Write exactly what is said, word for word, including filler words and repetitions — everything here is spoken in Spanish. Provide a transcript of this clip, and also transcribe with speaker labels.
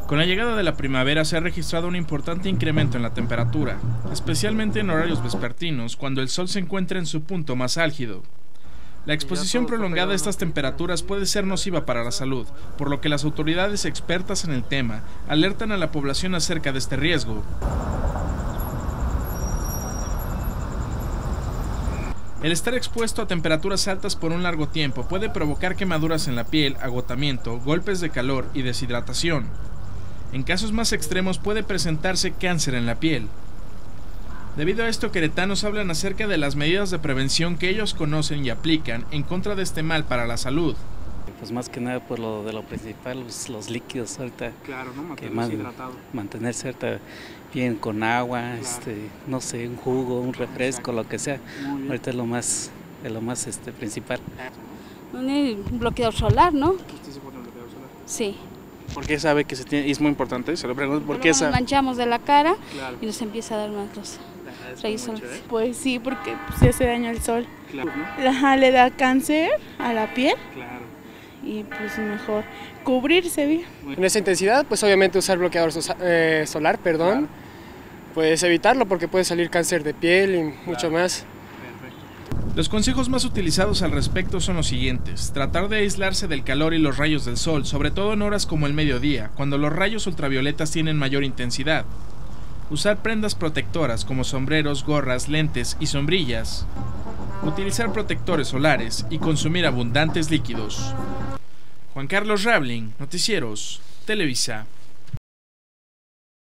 Speaker 1: Con la llegada de la primavera se ha registrado un importante incremento en la temperatura, especialmente en horarios vespertinos, cuando el sol se encuentra en su punto más álgido. La exposición prolongada a estas temperaturas puede ser nociva para la salud, por lo que las autoridades expertas en el tema alertan a la población acerca de este riesgo. El estar expuesto a temperaturas altas por un largo tiempo puede provocar quemaduras en la piel, agotamiento, golpes de calor y deshidratación. En casos más extremos puede presentarse cáncer en la piel. Debido a esto, queretanos hablan acerca de las medidas de prevención que ellos conocen y aplican en contra de este mal para la salud.
Speaker 2: Pues más que nada por lo de lo principal, los, los líquidos ahorita.
Speaker 3: Claro, ¿no? Mantenerse
Speaker 2: que man,
Speaker 3: hidratado.
Speaker 2: Mantenerse ahorita bien con agua, claro. este, no sé, un jugo, un refresco, lo que sea. Ahorita es lo más, es lo más este, principal.
Speaker 4: Un bloqueador solar, ¿no?
Speaker 3: ¿Usted se pone bloqueador solar?
Speaker 4: Sí.
Speaker 3: ¿Por qué sabe que se tiene, y es muy importante? Se lo pregunto, ¿por qué
Speaker 4: Nos
Speaker 3: sabe?
Speaker 4: manchamos de la cara,
Speaker 3: Claro.
Speaker 4: Y nos empieza a dar una cosa.
Speaker 3: Mucho, ¿eh?
Speaker 5: Pues sí, porque pues, se hace daño al sol.
Speaker 3: Claro, ¿no?
Speaker 5: Ajá, le da cáncer a la piel.
Speaker 3: Claro.
Speaker 5: Y pues mejor cubrirse bien.
Speaker 6: En esa intensidad, pues obviamente usar bloqueador eh, solar, perdón. Claro. Pues evitarlo porque puede salir cáncer de piel y claro. mucho más.
Speaker 1: Los consejos más utilizados al respecto son los siguientes: tratar de aislarse del calor y los rayos del sol, sobre todo en horas como el mediodía, cuando los rayos ultravioletas tienen mayor intensidad. Usar prendas protectoras como sombreros, gorras, lentes y sombrillas. Utilizar protectores solares y consumir abundantes líquidos. Juan Carlos Rabling, Noticieros, Televisa.